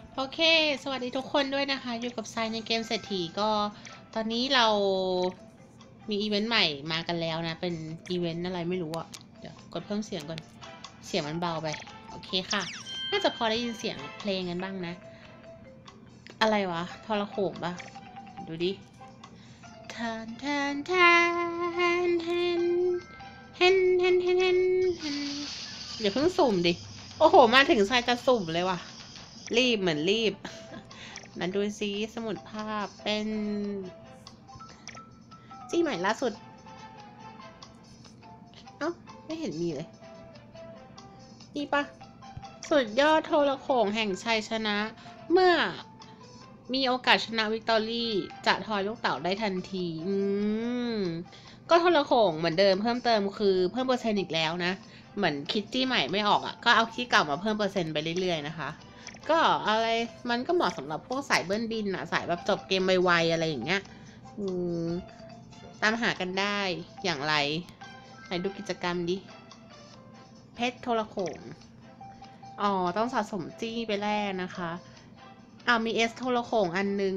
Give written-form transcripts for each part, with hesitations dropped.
โอเค สวัสดีทุกคนด้วยนะคะ อยู่กับไซในเกมเศรษฐีก็ ตอนนี้เรามีอีเวนต์ใหม่มากันแล้วนะ เป็นอีเวนต์อะไรไม่รู้อะเดี๋ยวกดเพิ่มเสียงก่อน เสียงมันเบาไป โอเคค่ะ น่าจะพอได้ยินเสียงเพลงกันบ้างนะ อะไรวะทรโขงปะดูดิแทนแทนแทนแทนแทนแทนแทนแทนแทนเดี๋ยวเพิ่งสุ่มดิ โอ้โห มาถึงไซจะสุ่มเลยว่ะ รีบเหมือนรีบ นั่นดูซิสมุดภาพเป็นจี้ใหม่ล่าสุด เอ้า ไม่เห็นมีเลย นี่ปะสุดยอดโทรโขงแห่งชัยชนะ เมื่อมีโอกาสชนะวิกตอรี่จะทอยลูกเต๋าได้ทันทีก็โทรโขงเหมือนเดิมเพิ่มเติมคือเพิ่มเปอร์เซ็นต์อีกแล้วนะ เหมือนคิดจี้ใหม่ไม่ออกอ่ะ ก็เอาที่เก่ามาเพิ่มเปอร์เซ็นต์ไปเรื่อยๆนะคะ ก็อะไรมันก็เหมาะสำหรับพวกสายเบิ้ลบินอ่ะ สายแบบจบเกมไวๆอะไรอย่างเงี้ยตามหากันได้อย่างไรไหนดูกิจกรรมดิเพชรโทรโขงอ๋อต้องสะสมจี้ไปแรกนะคะมีโทรโขงอันนึง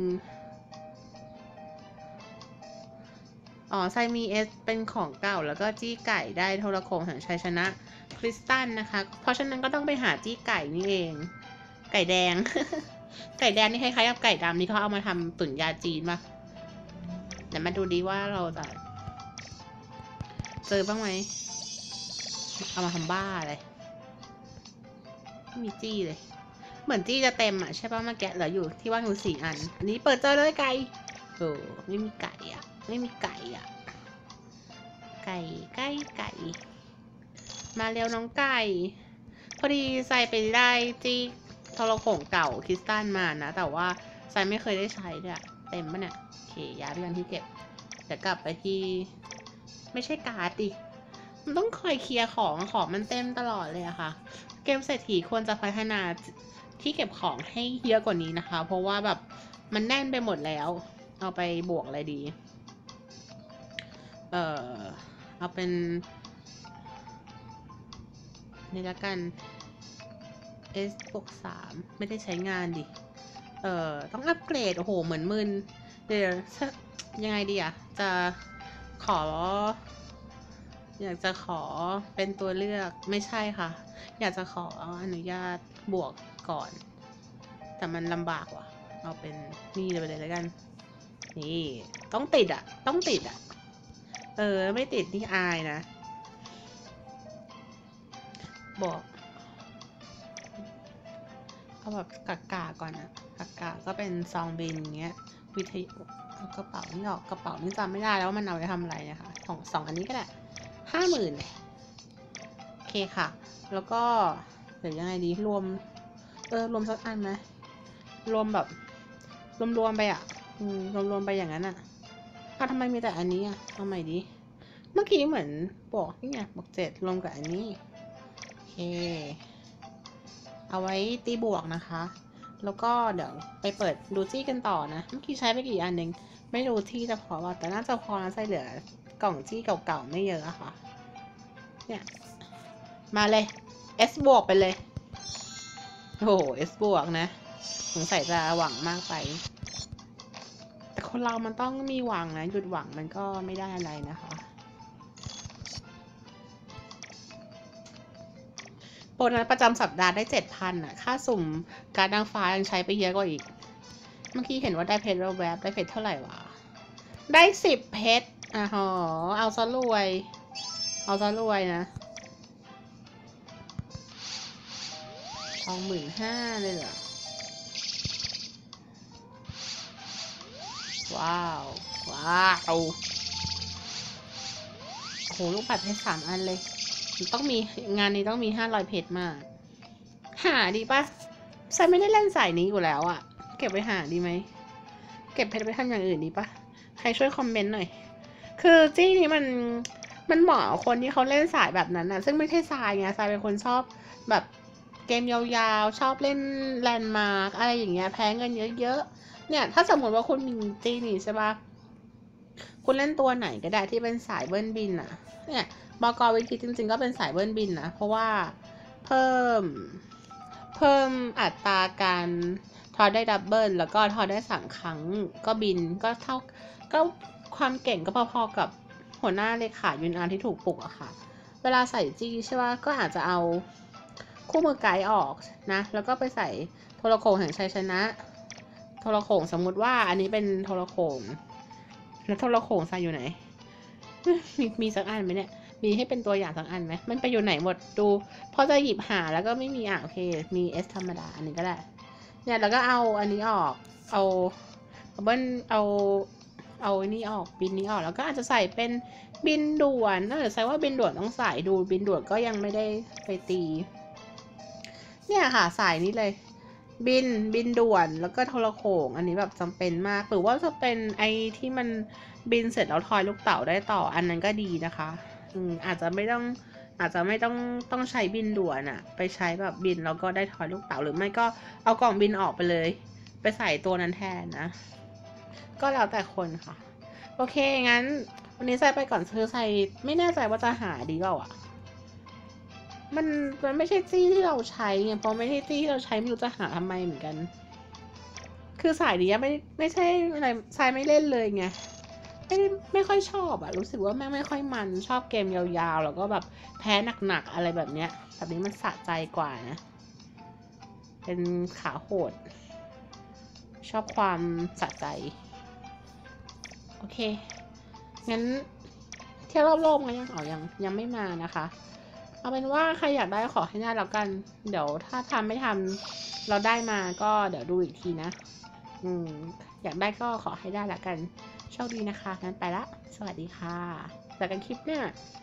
ไซมีเป็นของเก่าแล้วก็จี้ไก่ได้โทรโขงแห่งชัยชนะคริสตัลนะคะเพราะฉะนั้นก็ต้องไปหาจี้ไก่นี่เองไก่แดง ไก่แดงนี่คล้ายๆกับไก่ดำนี่เขาเอามาทำตุ๋นยาจีนป่ะเดี๋ยวมาดูดีว่าเราจะเจอบ้างไหมเอามาทำบ้าเลยไม่มีจี้เลยเหมือนจี้จะเต็มอ่ะใช่ป่ะเมื่อกี้เหลืออยู่ที่ว่างอยู่4 อันอันนี้เปิดเจอเลยไก่ไม่มีไก่อ่ะไม่มีไก่อ่ะไก่ไก่มาเร็วน้องไก่พอดีใส่ไปได้จี้โทรโขงเก่าคริสตัลมานะแต่ว่าใส่ไม่เคยได้ใช้เนี่ยเต็มปะเนี่ยโอเคย้ายไปกันที่เก็บเดี๋ยวกลับไปที่ไม่ใช่การ์ดดิมันต้องคอยเคลียร์ของมันเต็มตลอดเลยอะค่ะเกมเศรษฐีควรจะพัฒนาที่เก็บของให้เยอะกว่านี้นะคะเพราะว่าแบบมันแน่นไปหมดแล้วเอาไปบวกอะไรดีเอาเป็นนี่ละกัน S บวก3ไม่ได้ใช้งานดิต้องอัปเกรดโอ้โหเหมือนมึนเดี๋ยวยังไงดีอะจะขออยากจะขอเป็นตัวเลือกไม่ใช่ค่ะอยากจะขออนุญาตบวกก่อนแต่มันลำบากว่ะเอาเป็นนี่เลยไปเลยแล้วกันนี่ต้องติดอะต้องติดอะไม่ติดนี่อายนะบอกเอาแบบกากาก่อนอะกาก็เป็นซองบินเงี้ยวิทยุกระเป๋านี่ออกกระเป๋านี่จำไม่ได้แล้วว่ามันเอาไปทำอะไรนะคะสองอันนี้ก็ได้50,000เลยโอเคค่ะแล้วก็เดี๋ยวยังไงดีรวมรวมสักอันไหมรวมแบบรวมไปอ่ะรวมไปอย่างนั้นอ่ะทำไมมีแต่อันนี้อ่ะเอาใหม่ดิเมื่อกี้เหมือนบอกนี่ไงบอก7รวมกับอันนี้โอเคเอาไว้ตีบวกนะคะแล้วก็เดี๋ยวไปเปิดดูจี้กันต่อนะเมื่อกี้ใช้ไปกี่อันเองไม่รู้ที่จะพอว่าแต่น่าจะพอนะใส่เหลือกล่องจี้เก่าๆไม่เยอะอะค่ะเนี่ยมาเลย S บวกไปเลยโอ้โห S บวกนะสงสัยจะหวังมากไปแต่คนเรามันต้องมีหวังนะหยุดหวังมันก็ไม่ได้อะไรนะคะโบนัสประจำสัปดาห์ได้ 7,000อ่ะค่าสุ่มการนางฟ้ายังใช้ไปเยอะกว่าอีกเมื่อกี้เห็นว่าได้เพชรแวบได้เพชรเท่าไหร่วะได้10เพชรหอเอาซะรวยเอาซะรวยนะทอง15,000เลยเหรอว้าวว้าวโอ้โหลูกปัดเพชร3 อันเลยต้องมีงานนี้ต้องมี500เพชรมากหาดีปะฉันไม่ได้เล่นสายนี้อยู่แล้วอะเก็บไปหาดีไหมเก็บเพชรไปทำอย่างอื่นดีปะใครช่วยคอมเมนต์หน่อยคือจี้นี้มันเหมาะคนที่เขาเล่นสายแบบนั้นอะซึ่งไม่ใช่ทรายไงทรายเป็นคนชอบแบบเกมยาวๆชอบเล่นแลนด์มาร์กอะไรอย่างเงี้ยแพ้เงินเยอะๆเนี่ยถ้าสมมติว่าคุณมีจี้นี่ใช่ปะคุณเล่นตัวไหนก็ได้ที่เป็นสายเบิ้ลบินอะเนี่ยบกวิธีจริงๆก็เป็นสายเบิ้ลบินนะเพราะว่าเพิ่มเพิ่มอัตราการทอได้ดับเบิลแล้วก็ทอได้3 ครั้งก็บินก็เท่าก็ความเก่งก็พอๆกับหัวหน้าเลขายุนอานที่ถูกปลุกอะค่ะเวลาใส่จี้ใช่ป่ะก็อาจจะเอาคู่มือไกด์ออกนะแล้วก็ไปใส่โทรโข่งแห่งชัยชนะโทรโข่งสมมุติว่าอันนี้เป็นโทรโข่งแล้วโทรโข่งใส่อยู่ไหนมีสักอันไหมเนี่ยมีให้เป็นตัวอย่างสักอันไหมมันไปอยู่ไหนหมดดูพอจะหยิบหาแล้วก็ไม่มีโอเคมีเอสธรรมดาอันนี้ก็ได้เนี่ยแล้วก็เอาอันนี้ออกเอาเบิ้ลเอานี่ออกบินนี้ออกแล้วก็อาจจะใส่เป็นบินด่วนใส่ว่าบินด่วนต้องใส่ดูบินด่วนก็ยังไม่ได้ไปตีเนี่ยค่ะสายนี้เลยบินด่วนแล้วก็โทรโข่งอันนี้แบบจำเป็นมากหรือว่าจะเป็นไอที่มันบินเสร็จแล้วทอยลูกเต๋าได้ต่ออันนั้นก็ดีนะคะอาจจะไม่ต้องใช้บินด่วนอะไปใช้แบบบินแล้วก็ได้ทอยลูกเต๋าหรือไม่ก็เอากล่องบินออกไปเลยไปใส่ตัวนั้นแทนนะก็แล้วแต่คนค่ะโอเคงั้นวันนี้ใส่ไปก่อนซื้อใส่ไม่แน่ใจว่าจะหาดีเปล่าอะมันไม่ใช่จี้ที่เราใช้ไงเพราะไม่ใช่จี้ที่เราใช้ไม่รู้จะหาทำไมเหมือนกันคือสายนี้ไม่ใช่อะไรสายไม่เล่นเลยไงไม่ค่อยชอบอะรู้สึกว่าแม่ไม่ค่อยมันชอบเกมยาวๆแล้วก็แบบแพ้หนักๆอะไรแบบเนี้ยแบบนี้มันสะใจกว่านะเป็นขาโหดชอบความสะใจโอเคงั้นเที่ยวรอบโลกมันยังไม่มานะคะเอาเป็นว่าใครอยากได้ขอให้ได้แล้วกันเดี๋ยวถ้าทำไม่ทำเราได้มาก็เดี๋ยวดูอีกทีนะอยากได้ก็ขอให้ได้ละกันโชคดีนะคะงั้นไปละสวัสดีค่ะเจอกันคลิปหน้า